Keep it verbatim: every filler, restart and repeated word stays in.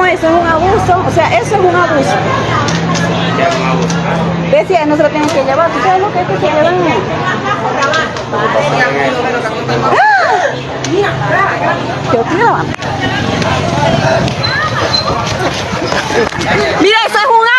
eso es un abuso, o sea, eso es un abuso. Decía, no se lo tienen que llevar, ¿tú sabes lo que es que se llevan? ¡Ah! Yo quiero. Mira, eso es un